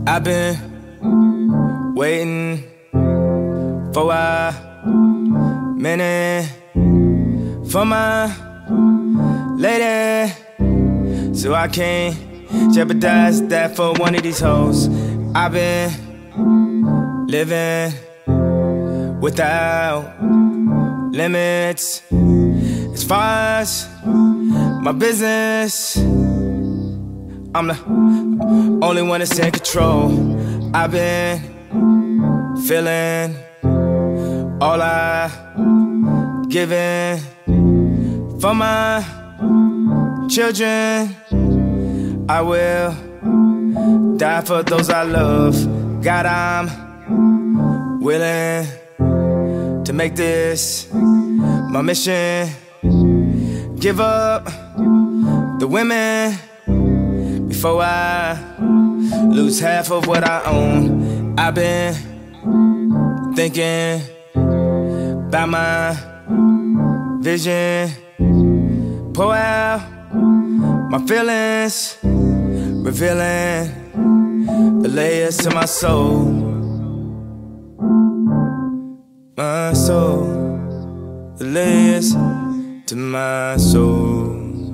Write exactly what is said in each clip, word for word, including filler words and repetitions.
I've been waiting for a minute for my lady, so I can't jeopardize that for one of these hoes. I've been living without limits as far as my business. I'm the only one that's in control. I've been feeling all I given for my children. I will die for those I love. God, I'm willing to make this my mission. Give up the women before I lose half of what I own. I've been thinking about my vision, pour out my feelings, revealing the layers to my soul. My soul, the layers to my soul.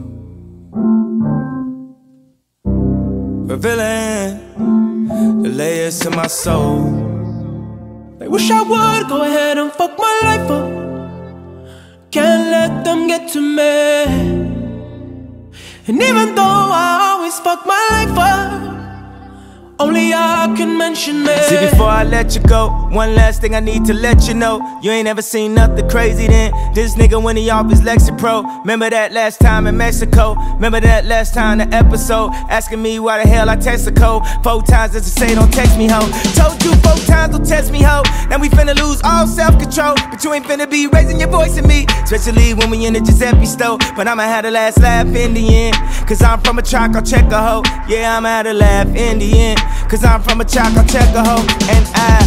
Revealing the layers to my soul. I wish I would go ahead and fuck my life up. Can't let them get to me. And even though I always fuck my life up, only I can mention me. See, before I let you go, one last thing I need to let you know. You ain't ever seen nothing crazy then. This nigga when he off his Lexapro. Remember that last time in Mexico? Remember that last time the episode? Asking me why the hell I text the code four times just to say don't text me, ho. Told you four times don't text me, ho. Now we finna lose all self-control, but you ain't finna be raising your voice at me, especially when we in the Giuseppe store. But I'ma have the last laugh in the end, cause I'm from a track, I'll check a hoe. Yeah, I'ma have the laugh in the end, cause I'm from a track, I'll check a hoe. And I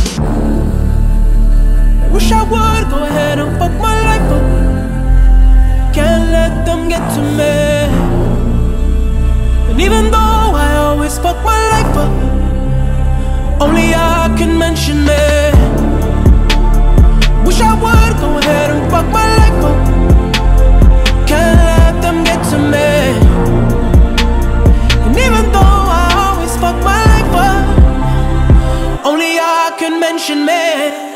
I wish I would go ahead and fuck my life up. Can't let them get to me. And even though I always fuck my life up, only I can mention me. Wish I would go ahead and fuck my life up. Can't let them get to me. And even though I always fuck my life up, only I can mention me.